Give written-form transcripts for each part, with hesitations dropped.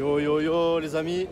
Yo yo yo les amis,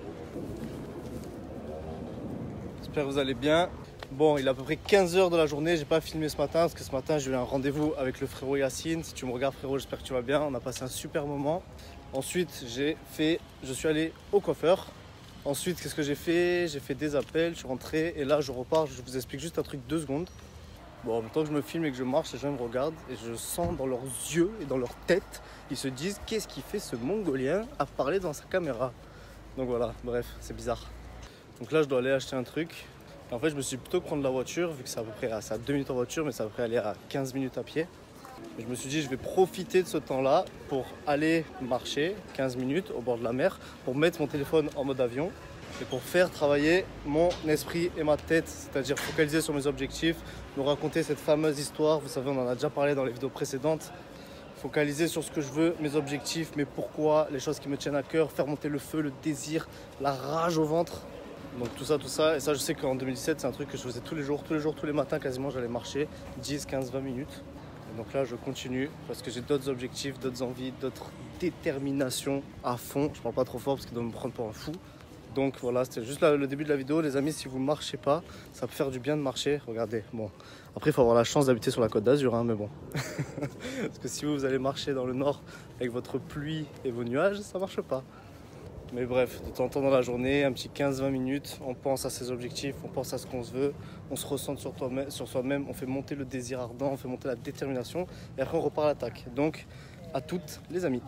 j'espère que vous allez bien. Bon, il est à peu près 15h de la journée, j'ai pas filmé ce matin parce que ce matin j'ai eu un rendez-vous avec le frérot Yacine. Si tu me regardes frérot, j'espère que tu vas bien, on a passé un super moment. Ensuite je suis allé au coiffeur. Ensuite qu'est-ce que j'ai fait? J'ai fait des appels, je suis rentré et là je repars, je vous explique juste un truc 2 secondes. Bon, en même temps que je me filme et que je marche, les gens me regardent et je sens dans leurs yeux et dans leur tête, ils se disent qu'est-ce qu'il fait ce Mongolien à parler dans sa caméra. Donc voilà, bref, c'est bizarre. Donc là, je dois aller acheter un truc. Et en fait, je me suis dit plutôt prendre la voiture, vu que c'est à peu près à 2 minutes en voiture, mais c'est à peu près aller à 15 minutes à pied. Et je me suis dit, je vais profiter de ce temps-là pour aller marcher 15 minutes au bord de la mer, pour mettre mon téléphone en mode avion. Et pour faire travailler mon esprit et ma tête, c'est-à-dire focaliser sur mes objectifs, nous raconter cette fameuse histoire, vous savez on en a déjà parlé dans les vidéos précédentes, focaliser sur ce que je veux, mes objectifs, mes pourquoi, les choses qui me tiennent à cœur, faire monter le feu, le désir, la rage au ventre. Donc tout ça, et ça je sais qu'en 2017 c'est un truc que je faisais tous les matins quasiment, j'allais marcher 10, 15, 20 minutes. Et donc là je continue parce que j'ai d'autres objectifs, d'autres envies, d'autres déterminations à fond. Je parle pas trop fort parce qu'ils doivent me prendre pour un fou. Donc voilà, c'était juste le début de la vidéo. Les amis, si vous ne marchez pas, ça peut faire du bien de marcher. Regardez, bon. Après, il faut avoir la chance d'habiter sur la Côte d'Azur, hein, mais bon. Parce que si vous allez marcher dans le nord avec votre pluie et vos nuages, ça ne marche pas. Mais bref, de temps en temps dans la journée, un petit 15-20 minutes, on pense à ses objectifs, on pense à ce qu'on se veut, on se ressent sur soi-même, on fait monter le désir ardent, on fait monter la détermination, et après on repart à l'attaque. Donc, à toutes les amis.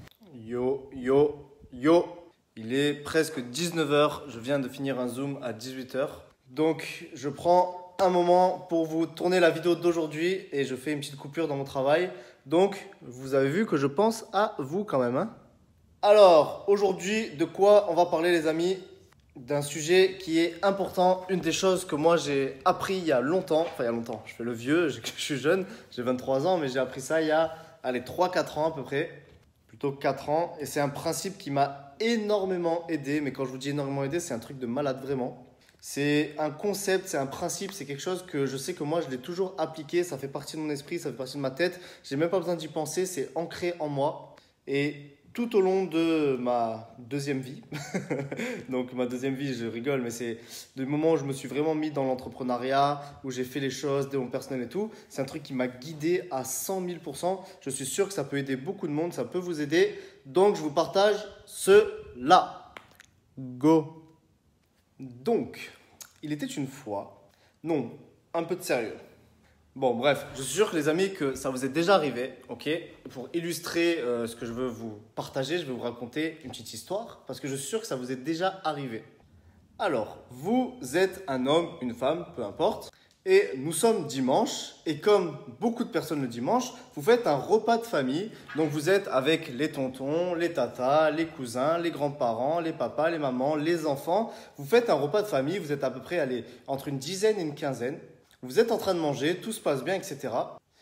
Yo, yo, yo. Il est presque 19h, je viens de finir un Zoom à 18h. Donc je prends un moment pour vous tourner la vidéo d'aujourd'hui et je fais une petite coupure dans mon travail. Donc vous avez vu que je pense à vous quand même. Hein. Alors aujourd'hui, de quoi on va parler les amis? D'un sujet qui est important, une des choses que moi j'ai appris il y a longtemps. Enfin il y a longtemps, je fais le vieux, je suis jeune, j'ai 23 ans mais j'ai appris ça il y a 3-4 ans à peu près. Plutôt 4 ans et c'est un principe qui m'a énormément aidé, mais quand je vous dis énormément aidé, c'est un truc de malade vraiment. C'est un concept, c'est un principe, c'est quelque chose que je sais que moi je l'ai toujours appliqué, ça fait partie de mon esprit, ça fait partie de ma tête, j'ai même pas besoin d'y penser, c'est ancré en moi. Et tout au long de ma deuxième vie, donc ma deuxième vie je rigole, mais c'est du moment où je me suis vraiment mis dans l'entrepreneuriat, où j'ai fait les choses, de mon personnel et tout, c'est un truc qui m'a guidé à 100 000%. Je suis sûr que ça peut aider beaucoup de monde, ça peut vous aider. Donc je vous partage cela. Go. Donc, il était une fois, non, un peu de sérieux. Bon, bref, je suis sûr que les amis, que ça vous est déjà arrivé, ok? Pour illustrer ce que je veux vous partager, je vais vous raconter une petite histoire parce que je suis sûr que ça vous est déjà arrivé. Alors, vous êtes un homme, une femme, peu importe, et nous sommes dimanche, et comme beaucoup de personnes le dimanche, vous faites un repas de famille, donc vous êtes avec les tontons, les tatas, les cousins, les grands-parents, les papas, les mamans, les enfants, vous faites un repas de famille, vous êtes à peu près allez, entre une dizaine et une quinzaine. Vous êtes en train de manger, tout se passe bien, etc.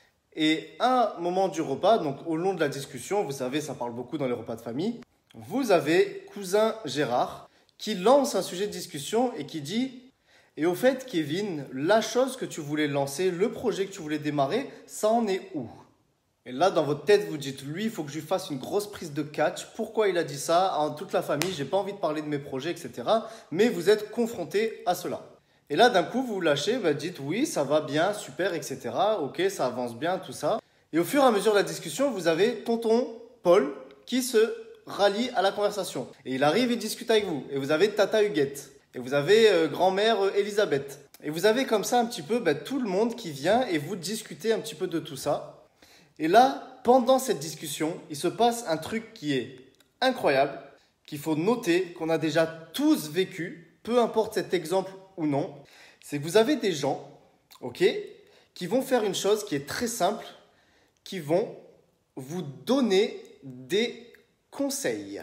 Et à un moment du repas, donc au long de la discussion, vous savez, ça parle beaucoup dans les repas de famille, vous avez cousin Gérard qui lance un sujet de discussion et qui dit « Et au fait, Kevin, la chose que tu voulais lancer, le projet que tu voulais démarrer, ça en est où ?» Et là, dans votre tête, vous dites « Lui, il faut que je lui fasse une grosse prise de catch. Pourquoi il a dit ça? En toute la famille, j'ai pas envie de parler de mes projets, etc. » Mais vous êtes confronté à cela. Et là, d'un coup, vous vous lâchez, dites oui, ça va bien, super, etc. Ok, ça avance bien, tout ça. Et au fur et à mesure de la discussion, vous avez tonton Paul qui se rallie à la conversation. Et il arrive et discute avec vous. Et vous avez tata Huguette. Et vous avez grand-mère Elisabeth. Et vous avez comme ça un petit peu tout le monde qui vient et vous discutez un petit peu de tout ça. Et là, pendant cette discussion, il se passe un truc qui est incroyable, qu'il faut noter, qu'on a déjà tous vécu, peu importe cet exemple ou non, c'est que vous avez des gens, ok, qui vont faire une chose qui est très simple, qui vont vous donner des conseils.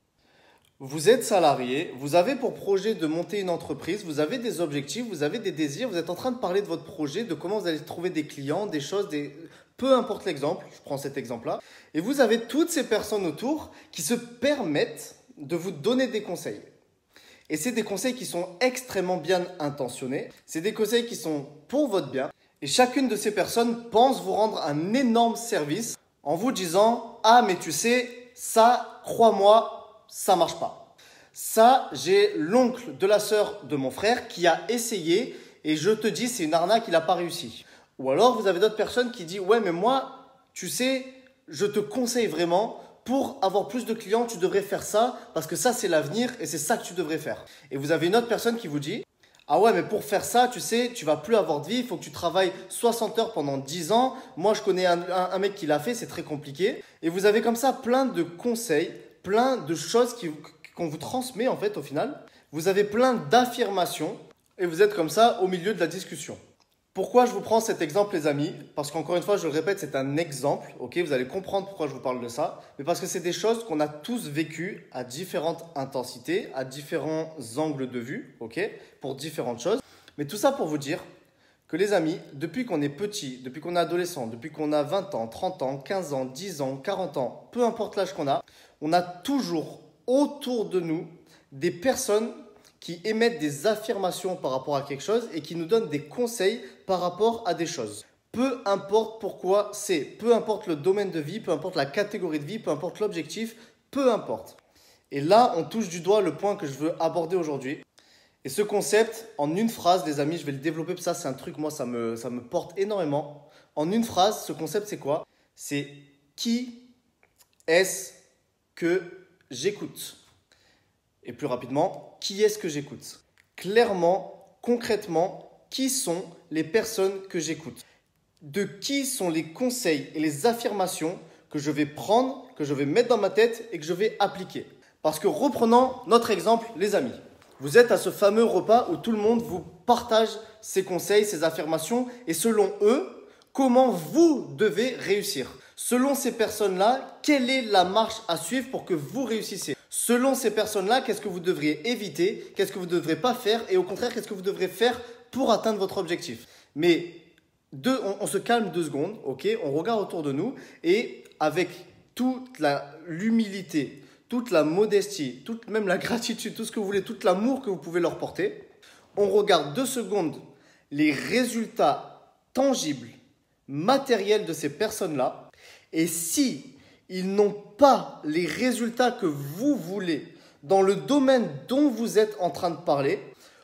Vous êtes salarié, vous avez pour projet de monter une entreprise, vous avez des objectifs, vous avez des désirs, vous êtes en train de parler de votre projet, de comment vous allez trouver des clients, des choses, peu importe l'exemple, je prends cet exemple-là, et vous avez toutes ces personnes autour qui se permettent de vous donner des conseils. Et c'est des conseils qui sont extrêmement bien intentionnés. C'est des conseils qui sont pour votre bien. Et chacune de ces personnes pense vous rendre un énorme service en vous disant « Ah, mais tu sais, ça, crois-moi, ça marche pas. Ça, j'ai l'oncle de la sœur de mon frère qui a essayé et je te dis, c'est une arnaque, il n'a pas réussi. Ou alors, vous avez d'autres personnes qui disent, ouais, mais moi, tu sais, je te conseille vraiment, pour avoir plus de clients, tu devrais faire ça parce que ça, c'est l'avenir et c'est ça que tu devrais faire. Et vous avez une autre personne qui vous dit, ah ouais, mais pour faire ça, tu sais, tu vas plus avoir de vie, il faut que tu travailles 60 heures pendant 10 ans. Moi, je connais un mec qui l'a fait, c'est très compliqué. Et vous avez comme ça plein de conseils, plein de choses qu'on vous transmet en fait au final. Vous avez plein d'affirmations et vous êtes comme ça au milieu de la discussion. Pourquoi je vous prends cet exemple, les amis? Parce qu'encore une fois, je le répète, c'est un exemple, ok? Vous allez comprendre pourquoi je vous parle de ça. Mais parce que c'est des choses qu'on a tous vécues à différentes intensités, à différents angles de vue, ok? Pour différentes choses. Mais tout ça pour vous dire que les amis, depuis qu'on est petit, depuis qu'on est adolescent, depuis qu'on a 20 ans, 30 ans, 15 ans, 10 ans, 40 ans, peu importe l'âge qu'on a, on a toujours autour de nous des personnes qui émettent des affirmations par rapport à quelque chose et qui nous donnent des conseils par rapport à des choses. Peu importe pourquoi c'est, peu importe le domaine de vie, peu importe la catégorie de vie, peu importe l'objectif, peu importe. Et là, on touche du doigt le point que je veux aborder aujourd'hui. Et ce concept, en une phrase, les amis, je vais le développer, parce que ça, c'est un truc, moi, ça me porte énormément. En une phrase, ce concept, c'est quoi? C'est qui est-ce que j'écoute? Et plus rapidement, qui est-ce que j'écoute? Clairement, concrètement, qui sont les personnes que j'écoute? De qui sont les conseils et les affirmations que je vais prendre, que je vais mettre dans ma tête et que je vais appliquer? Parce que reprenons notre exemple, les amis. Vous êtes à ce fameux repas où tout le monde vous partage ses conseils, ses affirmations et selon eux, comment vous devez réussir. Selon ces personnes-là, quelle est la marche à suivre pour que vous réussissiez? Selon ces personnes-là, qu'est-ce que vous devriez éviter? Qu'est-ce que vous ne devrez pas faire? Et au contraire, qu'est-ce que vous devrez faire pour atteindre votre objectif? Mais on se calme 2 secondes, ok? On regarde autour de nous et avec toute l'humilité, toute la modestie, même la gratitude, tout ce que vous voulez, tout l'amour que vous pouvez leur porter, on regarde 2 secondes les résultats tangibles, matériels de ces personnes-là. Et si ils n'ont pas les résultats que vous voulez dans le domaine dont vous êtes en train de parler,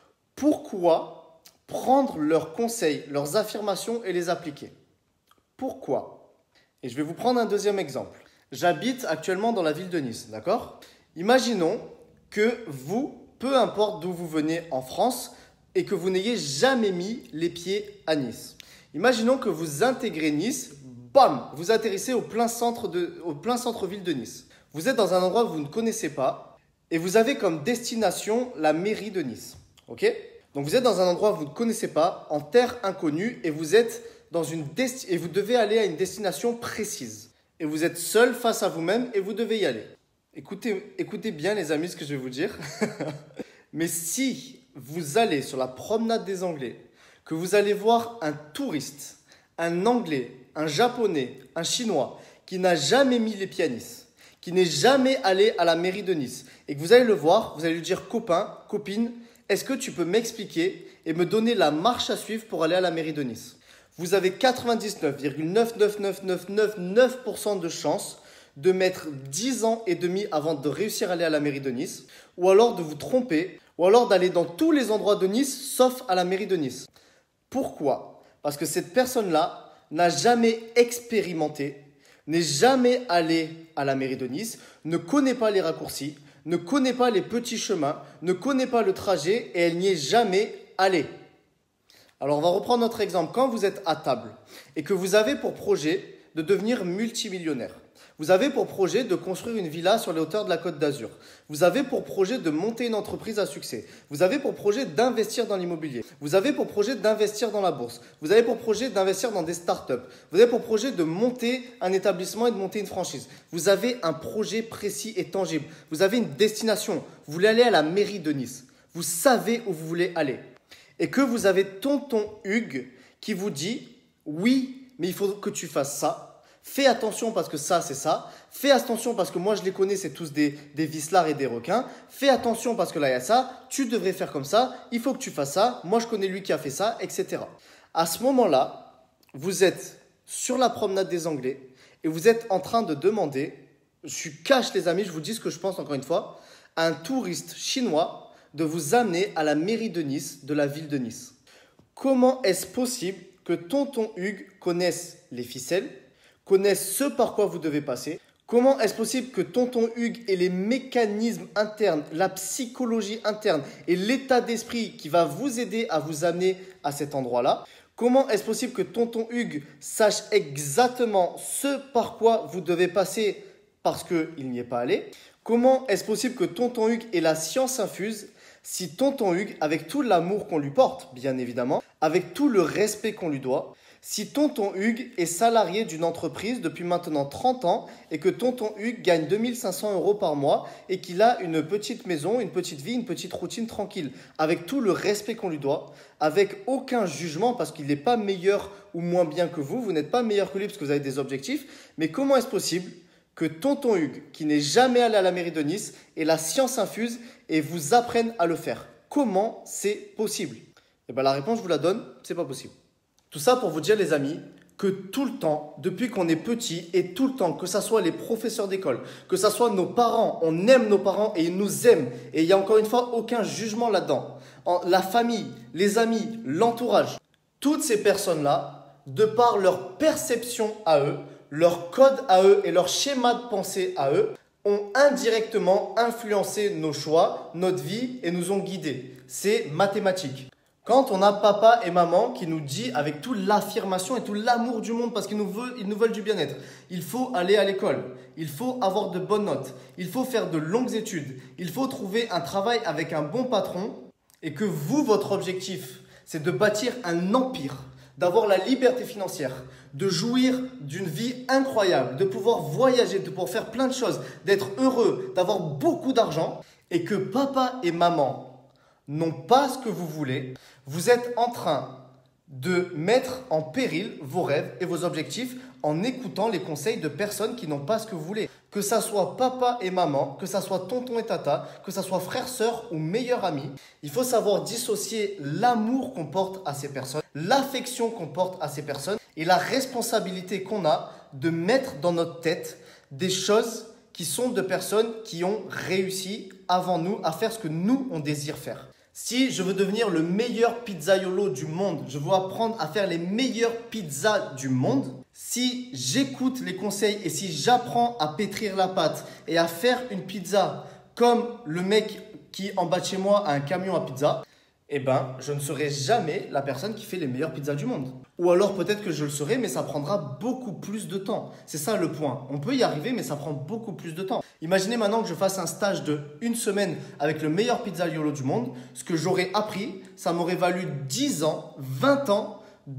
pourquoi prendre leurs conseils, leurs affirmations et les appliquer? Pourquoi? Et je vais vous prendre un deuxième exemple. J'habite actuellement dans la ville de Nice, d'accord? Imaginons que vous, peu importe d'où vous venez en France, et que vous n'ayez jamais mis les pieds à Nice. Imaginons que vous intégrez Nice, bam, vous atterrissez au plein centre-ville de Nice. Vous êtes dans un endroit que vous ne connaissez pas et vous avez comme destination la mairie de Nice. Ok? Donc vous êtes dans un endroit que vous ne connaissez pas, en terre inconnue, et vous êtes et vous devez aller à une destination précise. Et vous êtes seul face à vous-même et vous devez y aller. Écoutez bien les amis ce que je vais vous dire. Mais si vous allez sur la promenade des Anglais, que vous allez voir un touriste, un Anglais, un Japonais, un Chinois qui n'a jamais mis les pieds à Nice, qui n'est jamais allé à la mairie de Nice, et que vous allez le voir, vous allez lui dire copain, copine, est-ce que tu peux m'expliquer et me donner la marche à suivre pour aller à la mairie de Nice? Vous avez 99,99999% de chance de mettre 10 ans et demi avant de réussir à aller à la mairie de Nice, ou alors de vous tromper, ou alors d'aller dans tous les endroits de Nice, sauf à la mairie de Nice. Pourquoi? Parce que cette personne-là n'a jamais expérimenté, n'est jamais allé à la mairie de Nice, ne connaît pas les raccourcis, ne connaît pas les petits chemins, ne connaît pas le trajet et elle n'y est jamais allée. Alors on va reprendre notre exemple. Quand vous êtes à table et que vous avez pour projet de devenir multimillionnaire, vous avez pour projet de construire une villa sur les hauteurs de la Côte d'Azur. Vous avez pour projet de monter une entreprise à succès. Vous avez pour projet d'investir dans l'immobilier. Vous avez pour projet d'investir dans la bourse. Vous avez pour projet d'investir dans des startups. Vous avez pour projet de monter un établissement et de monter une franchise. Vous avez un projet précis et tangible. Vous avez une destination. Vous voulez aller à la mairie de Nice. Vous savez où vous voulez aller. Et que vous avez tonton Hugues qui vous dit « Oui, mais il faut que tu fasses ça. Fais attention parce que ça, c'est ça. Fais attention parce que moi, je les connais, c'est tous des vicelards et des requins. Fais attention parce que là, il y a ça. Tu devrais faire comme ça. Il faut que tu fasses ça. Moi, je connais lui qui a fait ça, etc. » À ce moment-là, vous êtes sur la promenade des Anglais et vous êtes en train de demander, je suis cash les amis, je vous dis ce que je pense encore une fois, à un touriste chinois de vous amener à la mairie de Nice, de la ville de Nice. Comment est-ce possible que tonton Hugues connaisse les ficelles, connaisse ce par quoi vous devez passer? Comment est-ce possible que tonton Hugues ait les mécanismes internes, la psychologie interne et l'état d'esprit qui va vous aider à vous amener à cet endroit-là? Comment est-ce possible que tonton Hugues sache exactement ce par quoi vous devez passer parce qu'il n'y est pas allé? Comment est-ce possible que tonton Hugues ait la science infuse si tonton Hugues, avec tout l'amour qu'on lui porte, bien évidemment, avec tout le respect qu'on lui doit, si tonton Hugues est salarié d'une entreprise depuis maintenant 30 ans et que tonton Hugues gagne 2500 € par mois et qu'il a une petite maison, une petite vie, une petite routine tranquille, avec tout le respect qu'on lui doit, avec aucun jugement parce qu'il n'est pas meilleur ou moins bien que vous n'êtes pas meilleur que lui parce que vous avez des objectifs, mais comment est-ce possible que tonton Hugues, qui n'est jamais allé à la mairie de Nice, ait la science infuse et vous apprenne à le faire? Comment c'est possible? Eh bien la réponse, je vous la donne, c'est pas possible. Tout ça pour vous dire les amis, que tout le temps, depuis qu'on est petit et tout le temps, que ce soit les professeurs d'école, que ce soit nos parents, on aime nos parents et ils nous aiment. Et il n'y a encore une fois aucun jugement là-dedans. La famille, les amis, l'entourage, toutes ces personnes-là, de par leur perception à eux, leur code à eux et leur schéma de pensée à eux, ont indirectement influencé nos choix, notre vie et nous ont guidés. C'est mathématique. Quand on a papa et maman qui nous dit avec toute l'affirmation et tout l'amour du monde parce qu'ils nous veulent du bien-être, il faut aller à l'école, il faut avoir de bonnes notes, il faut faire de longues études, il faut trouver un travail avec un bon patron et que vous, votre objectif, c'est de bâtir un empire, d'avoir la liberté financière, de jouir d'une vie incroyable, de pouvoir voyager, de pouvoir faire plein de choses, d'être heureux, d'avoir beaucoup d'argent et que papa et maman n'ont pas ce que vous voulez, vous êtes en train de mettre en péril vos rêves et vos objectifs en écoutant les conseils de personnes qui n'ont pas ce que vous voulez. Que ça soit papa et maman, que ça soit tonton et tata, que ça soit frère, sœur ou meilleur ami, il faut savoir dissocier l'amour qu'on porte à ces personnes, l'affection qu'on porte à ces personnes et la responsabilité qu'on a de mettre dans notre tête des choses qui sont de personnes qui ont réussi avant nous à faire ce que nous, on désire faire. Si je veux devenir le meilleur pizzaiolo du monde, je veux apprendre à faire les meilleures pizzas du monde, si j'écoute les conseils et si j'apprends à pétrir la pâte et à faire une pizza comme le mec qui en bas de chez moi a un camion à pizza, eh ben, je ne serai jamais la personne qui fait les meilleures pizzas du monde. Ou alors peut-être que je le serai, mais ça prendra beaucoup plus de temps. C'est ça le point. On peut y arriver, mais ça prend beaucoup plus de temps. Imaginez maintenant que je fasse un stage de 1 semaine avec le meilleur pizzaiolo du monde. Ce que j'aurais appris, ça m'aurait valu 10 ans, 20 ans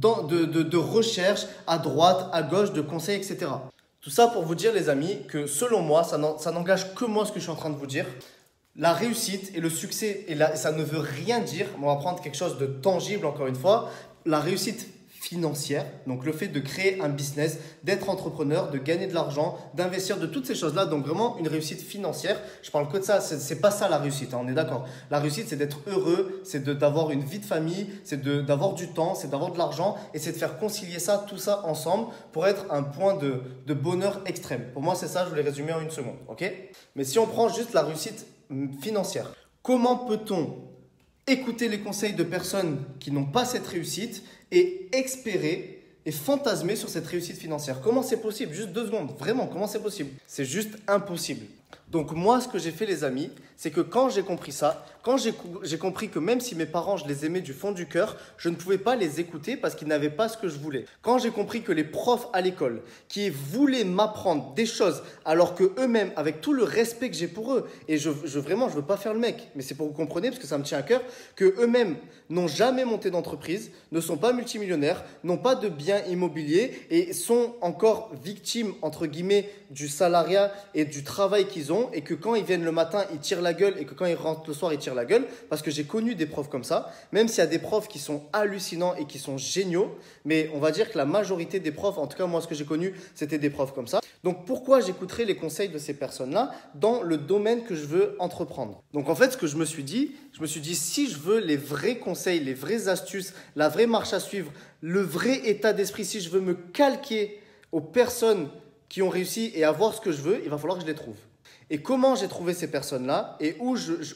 de recherche à droite, à gauche, de conseils, etc. Tout ça pour vous dire les amis que selon moi, ça n'engage que moi ce que je suis en train de vous dire. La réussite et le succès, ça ne veut rien dire, on va prendre quelque chose de tangible encore une fois, la réussite financière, donc le fait de créer un business, d'être entrepreneur, de gagner de l'argent, d'investir, de toutes ces choses-là, donc vraiment une réussite financière, je parle que de ça, c'est pas ça la réussite, hein, on est d'accord. La réussite c'est d'être heureux, c'est d'avoir une vie de famille, c'est d'avoir du temps, c'est d'avoir de l'argent et c'est de faire concilier ça, tout ça ensemble pour être un point de bonheur extrême. Pour moi c'est ça, je vous l'ai résumé en 1 seconde, ok? Mais si on prend juste la réussite financière. Comment peut-on écouter les conseils de personnes qui n'ont pas cette réussite et espérer et fantasmer sur cette réussite financière? Comment c'est possible? Juste 2 secondes. Vraiment, comment c'est possible? C'est juste impossible. Donc moi, ce que j'ai fait les amis, c'est que quand j'ai compris ça, quand j'ai compris que même si mes parents, je les aimais du fond du cœur, je ne pouvais pas les écouter parce qu'ils n'avaient pas ce que je voulais. Quand j'ai compris que les profs à l'école qui voulaient m'apprendre des choses alors que eux-mêmes, avec tout le respect que j'ai pour eux, et vraiment, je veux pas faire le mec, mais c'est pour que vous compreniez parce que ça me tient à cœur, que eux-mêmes n'ont jamais monté d'entreprise, ne sont pas multimillionnaires, n'ont pas de biens immobiliers et sont encore victimes, entre guillemets, du salariat et du travail qu'ils ont et que quand ils viennent le matin, ils tirent la gueule et que quand ils rentrent le soir, ils tirent la gueule parce que j'ai connu des profs comme ça, même s'il y a des profs qui sont hallucinants et qui sont géniaux, mais on va dire que la majorité des profs, en tout cas moi ce que j'ai connu, c'était des profs comme ça. Donc pourquoi j'écouterais les conseils de ces personnes-là dans le domaine que je veux entreprendre? Donc en fait ce que je me suis dit si je veux les vrais conseils, les vraies astuces, la vraie marche à suivre, le vrai état d'esprit, si je veux me calquer aux personnes qui ont réussi et avoir ce que je veux, il va falloir que je les trouve. Et comment j'ai trouvé ces personnes-là et où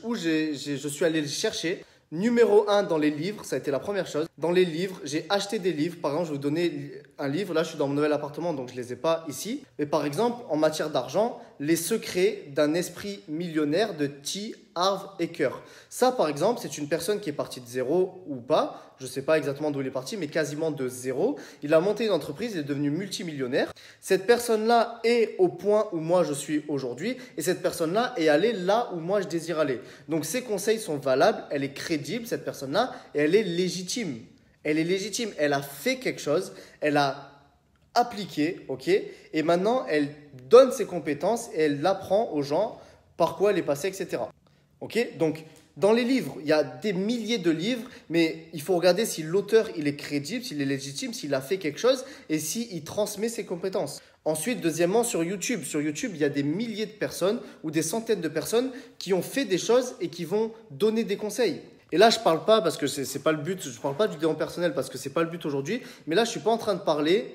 je suis allé les chercher? Numéro 1 dans les livres, ça a été la première chose. Dans les livres, j'ai acheté des livres. Par exemple, je vais vous donner un livre. Là, je suis dans mon nouvel appartement, donc je ne les ai pas ici. Mais par exemple, en matière d'argent, Les secrets d'un esprit millionnaire de T. Harv Eker. Ça, par exemple, c'est une personne qui est partie de zéro ou pas. Je ne sais pas exactement d'où il est parti, mais quasiment de zéro. Il a monté une entreprise, il est devenu multimillionnaire. Cette personne-là est au point où moi je suis aujourd'hui et cette personne-là est allée là où moi je désire aller. Donc ses conseils sont valables, elle est crédible, cette personne-là, et elle est légitime. Elle est légitime, elle a fait quelque chose, elle a appliqué, ok, et maintenant elle donne ses compétences et elle apprend aux gens par quoi elle est passée, etc. Ok, donc dans les livres, il y a des milliers de livres, mais il faut regarder si l'auteur il est crédible, s'il est légitime, s'il a fait quelque chose et s'il transmet ses compétences. Ensuite, deuxièmement, sur YouTube. Sur YouTube, il y a des milliers de personnes ou des centaines de personnes qui ont fait des choses et qui vont donner des conseils. Et là, je ne parle pas parce que c'est pas le but, je ne parle pas du développement personnel parce que ce n'est pas le but aujourd'hui, mais là, je ne suis pas en train de parler.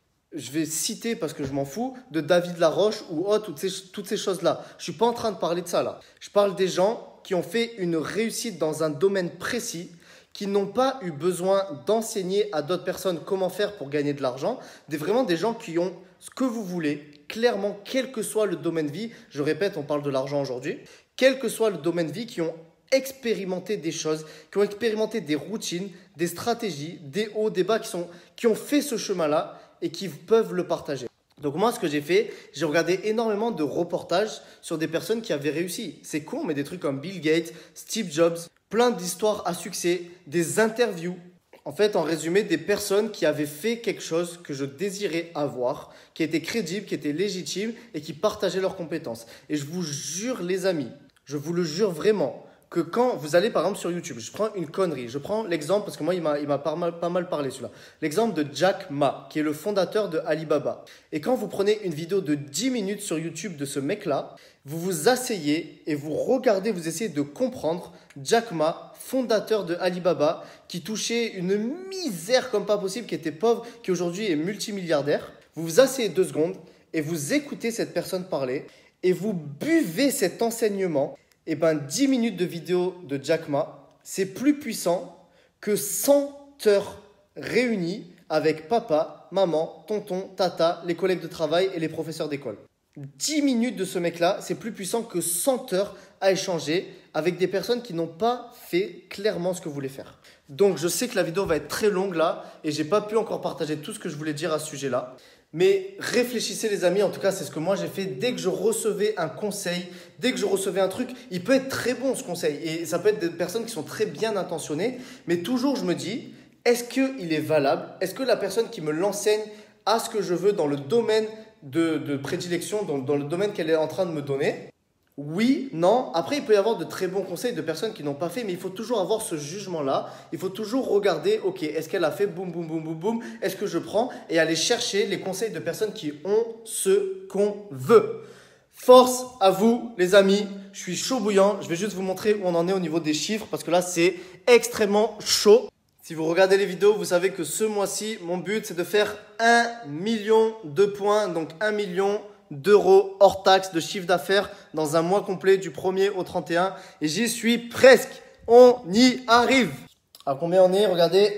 Je vais citer, parce que je m'en fous, de David Laroche ou autre, toutes ces choses-là. Je ne suis pas en train de parler de ça là. Je parle des gens qui ont fait une réussite dans un domaine précis, qui n'ont pas eu besoin d'enseigner à d'autres personnes comment faire pour gagner de l'argent. Vraiment des gens qui ont ce que vous voulez, clairement, quel que soit le domaine de vie. Je répète, on parle de l'argent aujourd'hui. Quel que soit le domaine de vie, qui ont expérimenté des choses, qui ont expérimenté des routines, des stratégies, des hauts, des bas, qui ont fait ce chemin-là et qui peuvent le partager. Donc moi, ce que j'ai fait, j'ai regardé énormément de reportages sur des personnes qui avaient réussi. C'est con, mais des trucs comme Bill Gates, Steve Jobs, plein d'histoires à succès, des interviews. En fait, en résumé, des personnes qui avaient fait quelque chose que je désirais avoir, qui était crédible, qui était légitime et qui partageaient leurs compétences. Et je vous jure, les amis, je vous le jure vraiment, que quand vous allez par exemple sur YouTube, je prends une connerie, je prends l'exemple parce que moi il m'a pas mal parlé celui-là, l'exemple de Jack Ma qui est le fondateur de Alibaba. Et quand vous prenez une vidéo de 10 minutes sur YouTube de ce mec-là, vous vous asseyez et vous regardez, vous essayez de comprendre Jack Ma, fondateur de Alibaba, qui touchait une misère comme pas possible, qui était pauvre, qui aujourd'hui est multimilliardaire. Vous vous asseyez 2 secondes et vous écoutez cette personne parler et vous buvez cet enseignement. Et 10 minutes de vidéo de Jack Ma, c'est plus puissant que 100 heures réunies avec papa, maman, tonton, tata, les collègues de travail et les professeurs d'école. 10 minutes de ce mec-là, c'est plus puissant que 100 heures à échanger avec des personnes qui n'ont pas fait clairement ce que vous voulez faire. Donc, je sais que la vidéo va être très longue là et j'ai pas pu encore partager tout ce que je voulais dire à ce sujet-là. Mais réfléchissez les amis, en tout cas c'est ce que moi j'ai fait. Dès que je recevais un conseil, dès que je recevais un truc, il peut être très bon ce conseil. Et ça peut être des personnes qui sont très bien intentionnées. Mais toujours je me dis, est-ce qu'il est valable? Est-ce que la personne qui me l'enseigne a ce que je veux dans le domaine de prédilection, dans le domaine qu'elle est en train de me donner? Oui, non. Après, il peut y avoir de très bons conseils de personnes qui n'ont pas fait, mais il faut toujours avoir ce jugement-là. Il faut toujours regarder, ok, est-ce qu'elle a fait boum, boum, boum, boum, boum? Est-ce que je prends? Et aller chercher les conseils de personnes qui ont ce qu'on veut. Force à vous, les amis. Je suis chaud bouillant. Je vais juste vous montrer où on en est au niveau des chiffres parce que là, c'est extrêmement chaud. Si vous regardez les vidéos, vous savez que ce mois-ci, mon but, c'est de faire 1 million de points, donc 1 million d'euros hors taxe de chiffre d'affaires dans un mois complet du 1er au 31. Et j'y suis presque. On y arrive. À combien on est? Regardez,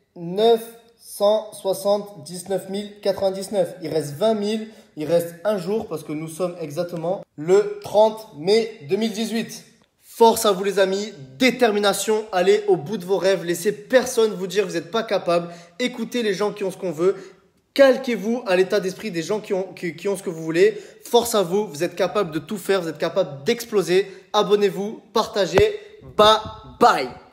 979 099. Il reste 20 000. Il reste un jour parce que nous sommes exactement le 30 mai 2018. Force à vous les amis, détermination, allez au bout de vos rêves, laissez personne vous dire que vous n'êtes pas capable, écoutez les gens qui ont ce qu'on veut, calquez-vous à l'état d'esprit des gens qui ont ce que vous voulez, force à vous, vous êtes capable de tout faire, vous êtes capable d'exploser, abonnez-vous, partagez, bye bye.